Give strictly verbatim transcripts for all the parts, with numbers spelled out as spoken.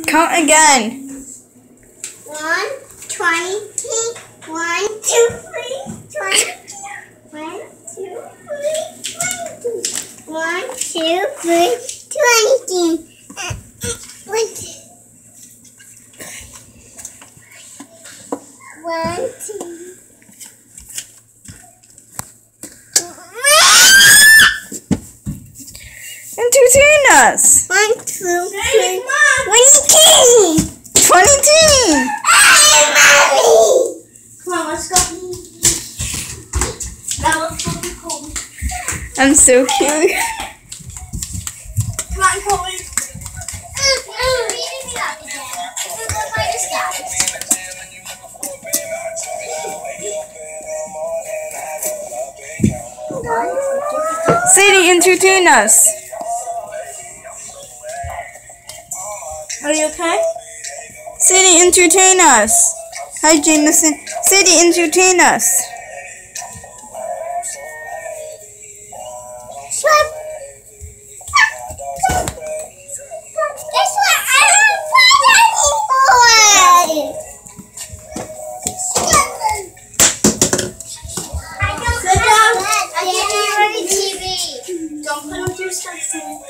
Count again. One, twenty, one, two, three, twenty. One, two, three, twenty. One, two, three, twenty. One, one, two. Entertain us. One, two, three, twenty. Twenty-two. Hey, Mommy! Come on, let's go. Now let's go to Colby. I'm so cute. Come on, Colby. Sadie, entertain us. Are you okay? Sadie, entertain us. Hi, Jameson. Sadie, entertain us. Guess what? I don't play anymore. I don't Sit down. I can't hear the T V. Don't put up your stuff, Sadie.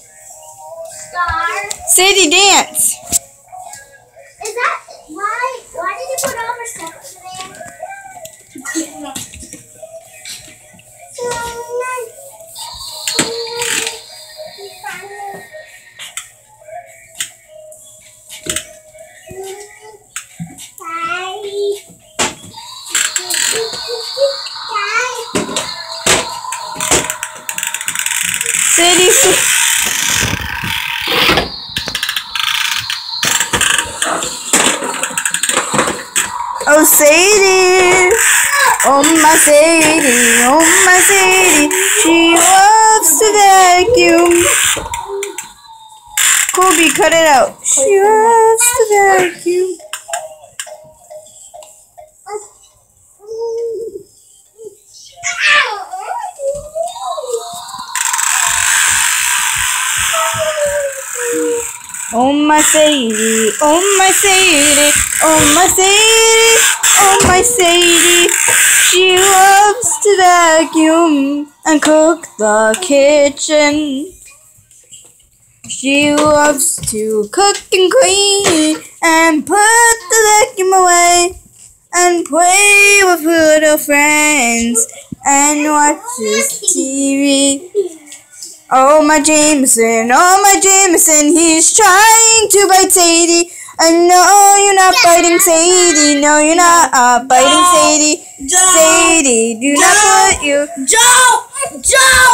Star. Sadie, dance. Is that why? Why did you put all her stuff there? Sadie, oh Sadie, oh my Sadie, oh my Sadie, she loves to vacuum. Colby, cut it out. She loves to vacuum. Oh my Sadie, oh my Sadie, oh my Sadie, oh my Sadie, she loves to vacuum and cook the kitchen. She loves to cook and clean and put the vacuum away and play with her little friends and watches T V. Oh my Jameson, oh my Jameson, he's trying to bite Sadie. And no, you're not biting Sadie. No, you're not uh, biting Sadie. Sadie, do not put your... Joe! Joe!